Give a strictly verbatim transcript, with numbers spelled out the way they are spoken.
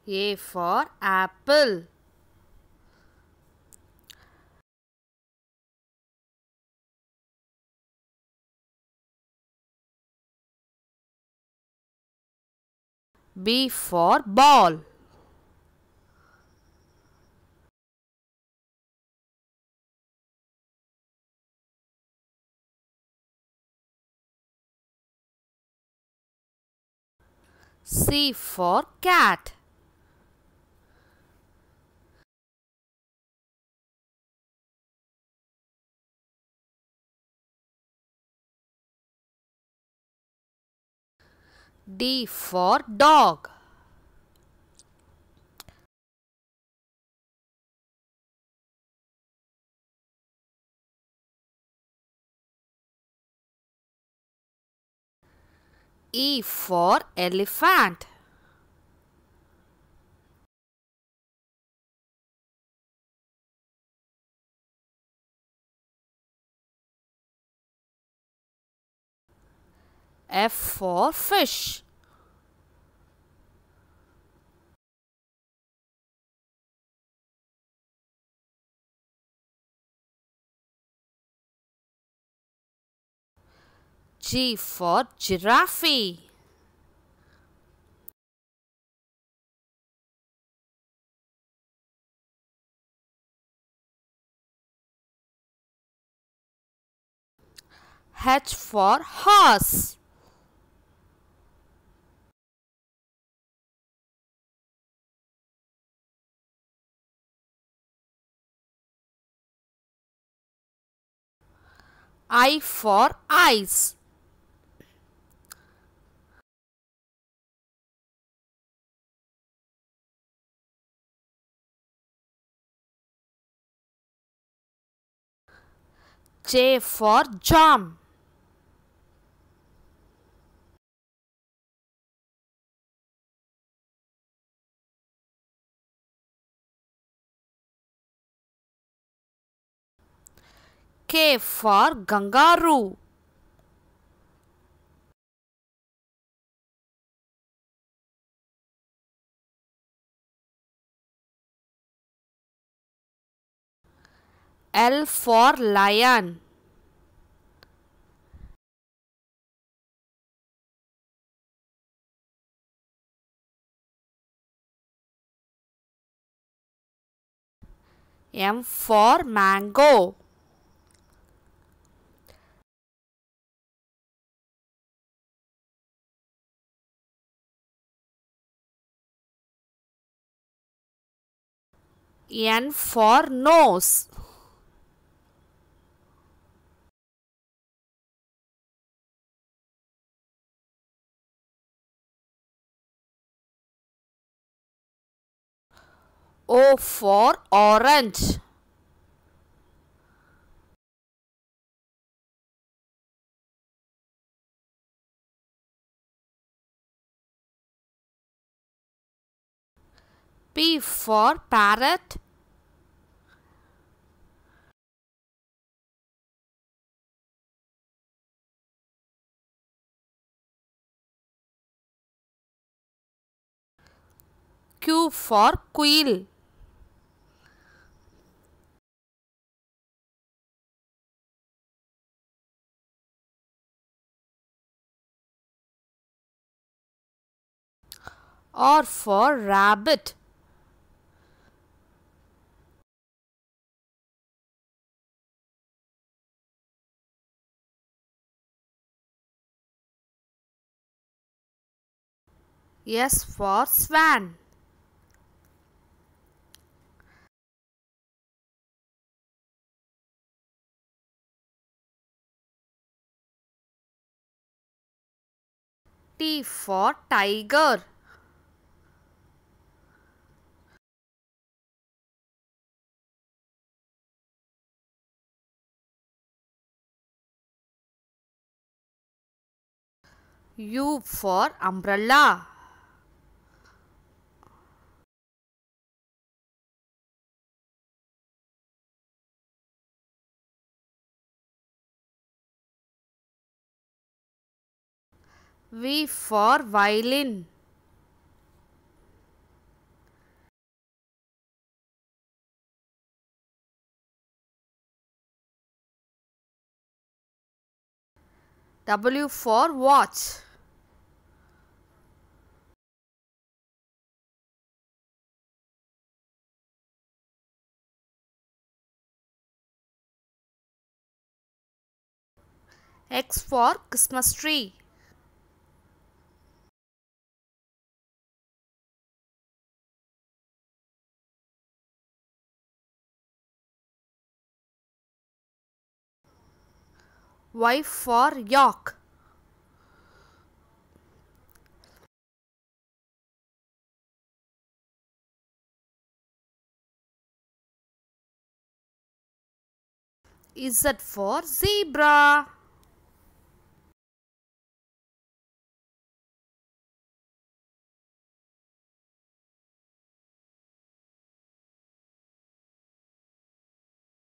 A for apple. B for ball. C for cat. D for dog. E for elephant. F for fish. G for giraffe. H for horse. I for ice. J for jam. K for kangaroo. L for lion. M for mango. N for nose. O for orange. P for parrot. Q for quail. R for rabbit. S for swan. T for tiger. U for umbrella. V for violin. W for watch. X for Christmas tree. Y for York. Z for zebra.